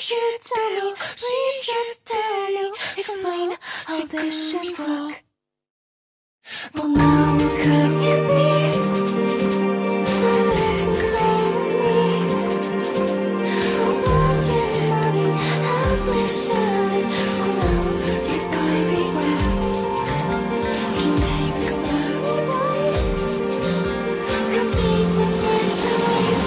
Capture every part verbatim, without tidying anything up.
won't you tell me, please just tell me, explain how this should work. Well, now could it be what lives inside of me? A broken, loving, helpless shine. So now, deep I regret. Can make this money right? Complete with mentally.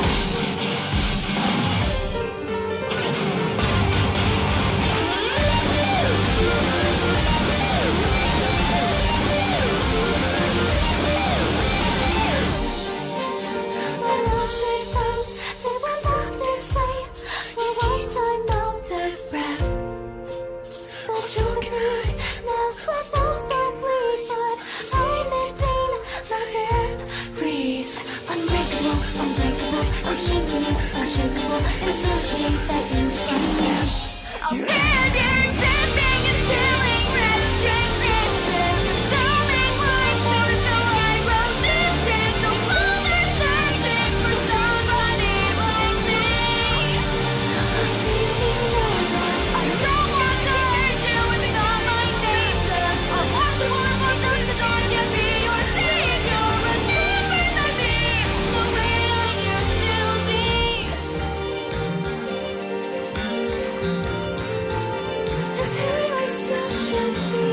Unshakable, unshakable, uncertainty that you find me. I'll stand here dancing and feeling restless, restless, consuming like force. So I wrote this down. The world is searching for somebody like me. I'm feeling nervous. I don't want to hurt you. It's not my nature. I want to want more things that I can be your savior. And never let me the way I used to be. It's who I still should be.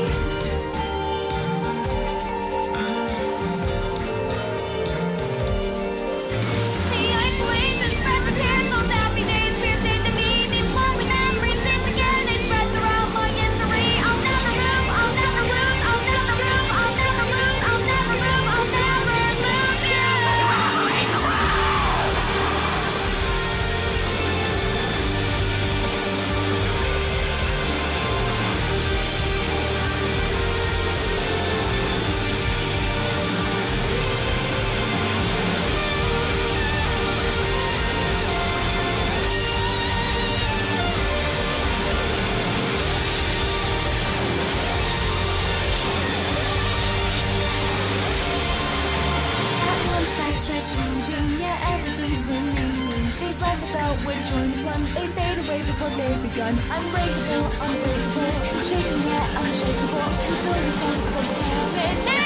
The isolation spreads the tears, those happy days pierced into me. These lonely memories sink again, they spread throughout my history. I'll never move, I'll never lose, I'll never move, I'll never lose, I'll never move, I'll never lose you. At once I start changing, yeah, everything's remaining. These lies I felt would join fun, they fade away before they've begun. Unbreakable, unbreakable, I'm shaking yet unshakable, controlling sounds before the tale.